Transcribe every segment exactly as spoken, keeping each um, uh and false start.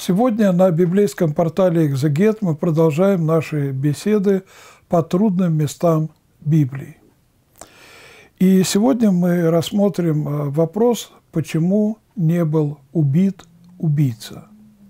Сегодня на библейском портале «Экзегет» мы продолжаем наши беседы по трудным местам Библии. И сегодня мы рассмотрим вопрос, почему не был убит убийца.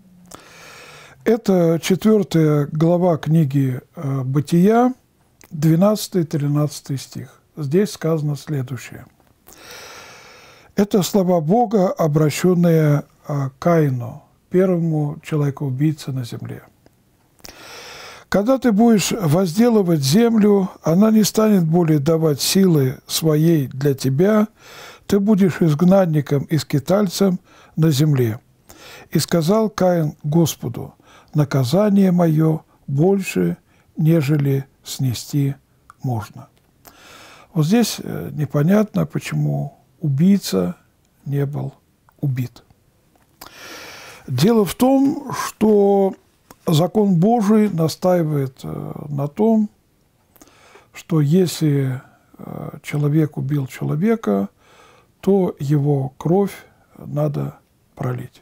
Это четвертая глава книги «Бытия», двенадцатый-тринадцатый стих. Здесь сказано следующее. Это слова Бога, обращенные к Каину, первому человеку-убийце на земле. «Когда ты будешь возделывать землю, она не станет более давать силы своей для тебя, ты будешь изгнанником и скитальцем на земле. И сказал Каин Господу: наказание мое больше, нежели снести можно». Вот здесь непонятно, почему убийца не был убит. Дело в том, что закон Божий настаивает на том, что если человек убил человека, то его кровь надо пролить.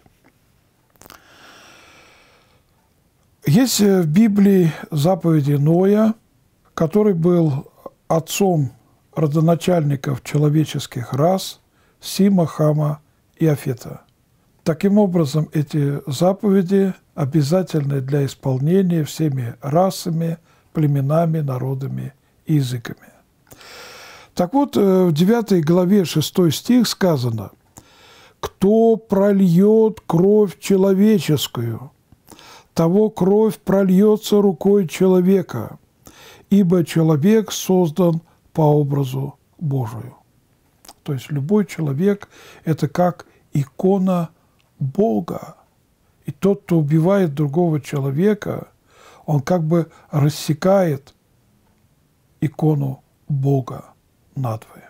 Есть в Библии заповеди Ноя, который был отцом родоначальников человеческих рас Сима, Хама и Афета. Таким образом, эти заповеди обязательны для исполнения всеми расами, племенами, народами и языками. Так вот, в девятой главе шестой стих сказано: «Кто прольет кровь человеческую, того кровь прольется рукой человека, ибо человек создан по образу Божию». То есть любой человек – это как икона Бога. И тот, кто убивает другого человека, он как бы рассекает икону Бога надвое.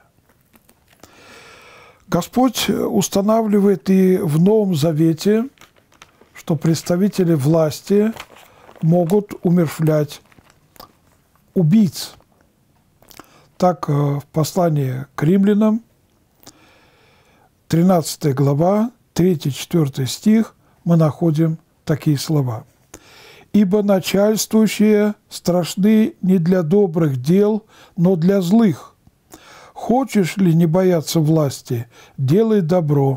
Господь устанавливает и в Новом Завете, что представители власти могут умерщвлять убийц. Так, в послании к римлянам, тринадцатая глава, третий-четвёртый стих, мы находим такие слова. «Ибо начальствующие страшны не для добрых дел, но для злых. Хочешь ли не бояться власти, делай добро,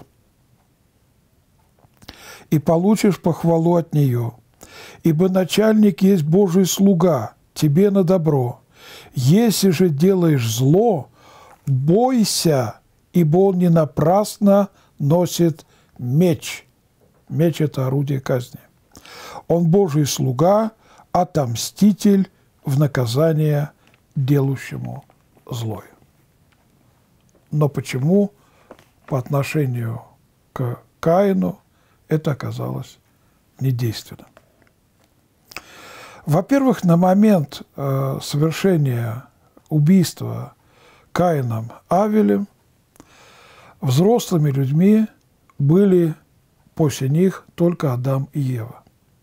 и получишь похвалу от нее. Ибо начальник есть Божий слуга, тебе на добро. Если же делаешь зло, бойся, ибо он не напрасно носит меч». Меч – это орудие казни. «Он Божий слуга, отомститель в наказание делающему злое». Но почему по отношению к Каину это оказалось недейственным? Во-первых, на момент э, совершения убийства Каином Авелем взрослыми людьми были после них только Адам и Ева.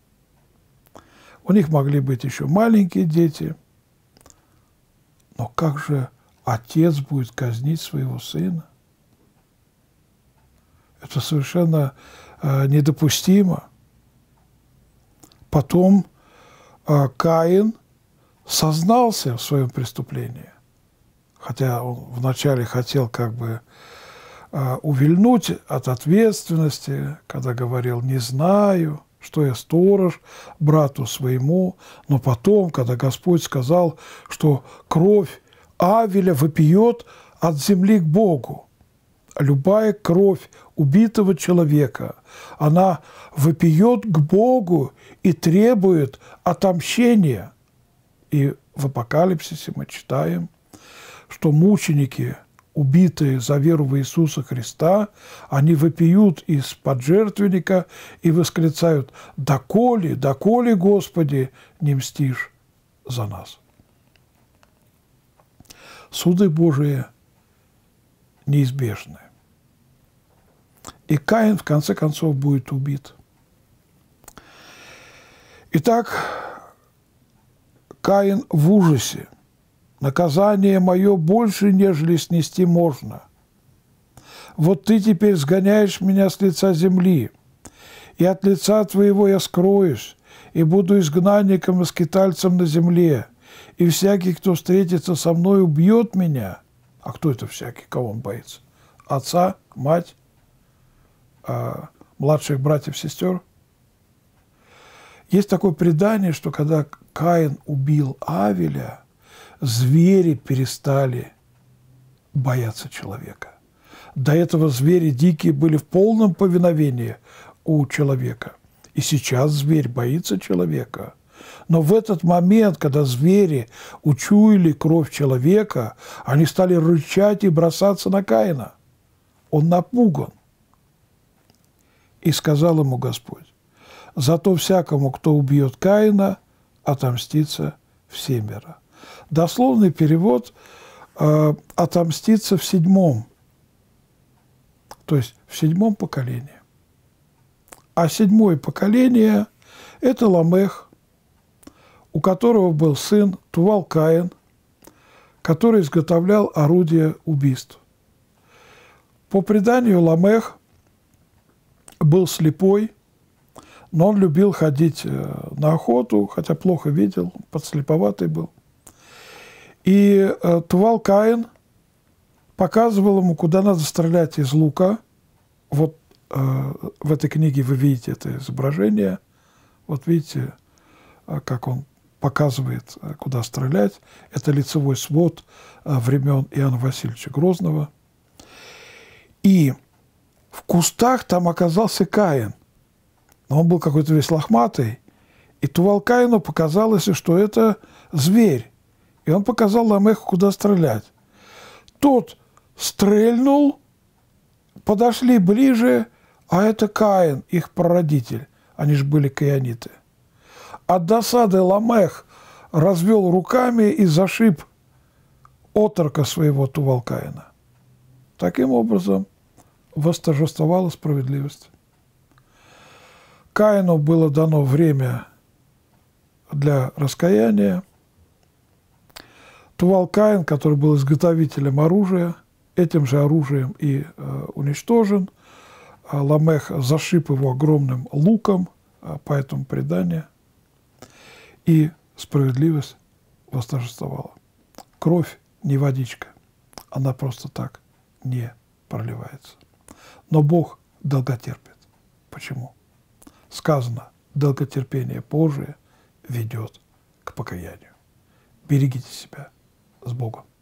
У них могли быть еще маленькие дети, но как же отец будет казнить своего сына? Это совершенно э, недопустимо. Потом э, Каин сознался в своем преступлении, хотя он вначале хотел как бы увильнуть от ответственности, когда говорил: «Не знаю, что я сторож брату своему». Но потом, когда Господь сказал, что кровь Авеля вопиет от земли к Богу, любая кровь убитого человека, она вопиет к Богу и требует отомщения. И в Апокалипсисе мы читаем, что мученики, убитые за веру в Иисуса Христа, они вопиют из-под жертвенника и восклицают: «Доколе, доколе, Господи, не мстишь за нас». Суды Божии неизбежны. И Каин, в конце концов, будет убит. Итак, Каин в ужасе. «Наказание мое больше, нежели снести можно. Вот ты теперь сгоняешь меня с лица земли, и от лица Твоего я скроюсь, и буду изгнанником и скитальцем на земле, и всякий, кто встретится со мной, убьет меня». А кто это всякий? Кого он боится? Отца, мать, а, младших братьев, сестер? Есть такое предание, что когда Каин убил Авеля, звери перестали бояться человека. До этого звери дикие были в полном повиновении у человека. И сейчас зверь боится человека. Но в этот момент, когда звери учуяли кровь человека, они стали рычать и бросаться на Каина. Он напуган. И сказал ему Господь: «Зато всякому, кто убьет Каина, отомстится всемеро». Дословный перевод э, «отомстится в седьмом», то есть в седьмом поколении. А седьмое поколение – это Ламех, у которого был сын Тувал-Каин, который изготовлял орудия убийств. По преданию, Ламех был слепой, но он любил ходить на охоту, хотя плохо видел, подслеповатый был. И Тувал-Каин показывал ему, куда надо стрелять из лука. Вот э, в этой книге вы видите это изображение. Вот видите, как он показывает, куда стрелять. Это лицевой свод времен Иоанна Васильевича Грозного. И в кустах там оказался Каин. Но он был какой-то весь лохматый. И Тувал-Каину показалось, что это зверь. И он показал Ламеху, куда стрелять. Тот стрельнул, подошли ближе, а это Каин, их прародитель. Они же были каиниты. От досады Ламех развел руками и зашиб отрока своего Тувал-Каина. Таким образом восторжествовала справедливость. Каину было дано время для раскаяния. Тувал-Каин, который был изготовителем оружия, этим же оружием и э, уничтожен. Ламех зашиб его огромным луком, э, по этому преданию. И справедливость восторжествовала. Кровь не водичка, она просто так не проливается. Но Бог долготерпит. Почему? Сказано, долготерпение Божие ведет к покаянию. Берегите себя. С Богом.